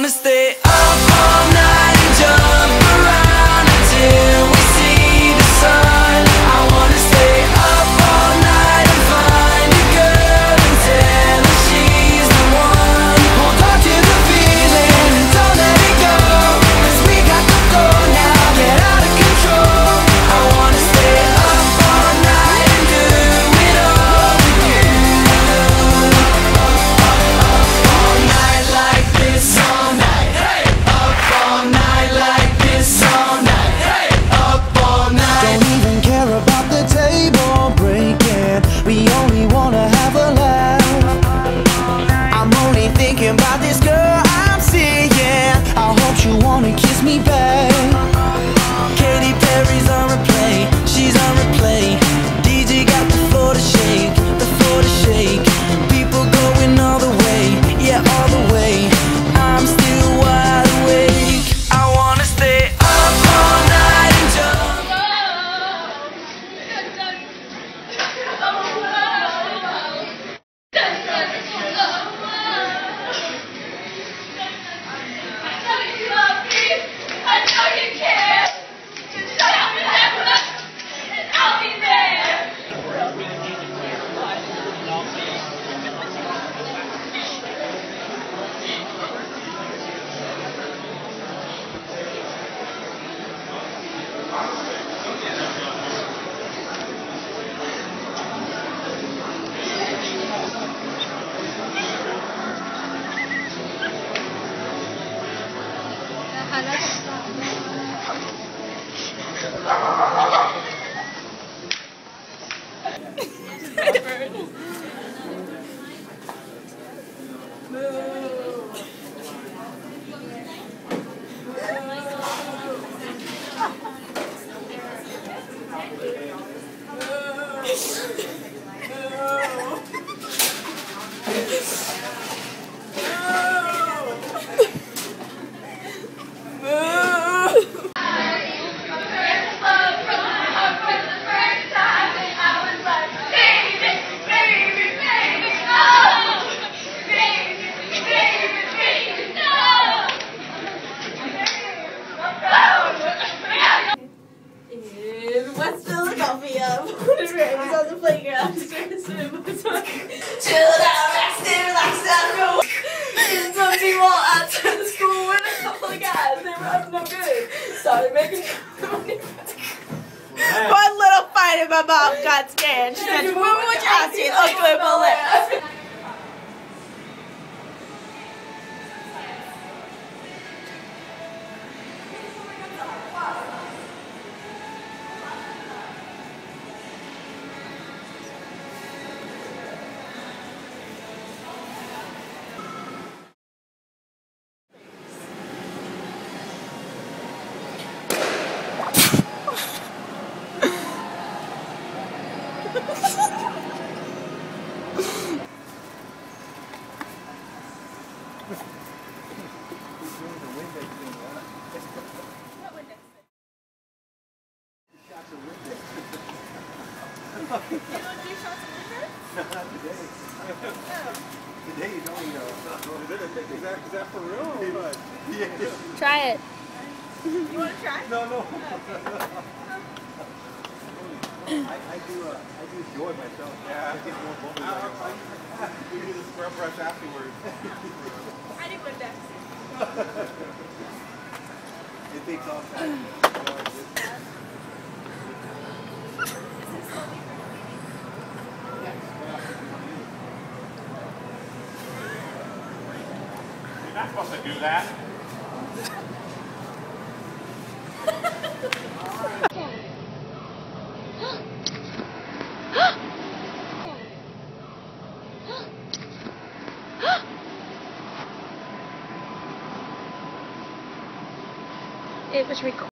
wanna stay up all night and jump around until we see the sun. I wanna stay up all night and find a girl and tell her she's the one. Hold on to the feeling and don't let it go, 'cause we got to go now, get out of control. I wanna stay up all night and do it all with you. All night like this, all night. Hey, up all night like this, all night. Hey, up all night. Don't even care about the table breaking. We only wanna have a laugh. I'm only thinking about this girl I'm seeing. I hope you wanna kiss me back. Katy Perry's on replay, she's on replay. DJ got the floor to shake, the floor to shake. People going all the way, yeah, all the way. I'm still wide awake. I wanna stay up all night and jump. Let's fill the coffee up. Put it right on the playground. Chill out, relax down, go. And some people outside the school with a couple of guys. They were up no good. Started making one little fight and my mom got scared. She said, "Remember what you asked me? I'll do it, bullet." You don't do shots of liquor? No, not today. Today you don't, is that for real or what? Yeah. Try it. You want to try? No. I do joy myself. Yeah. I get more bubbles. We do the scrub brush afterwards. I do Windex. It takes all time. You're not supposed to do that. It was recorded.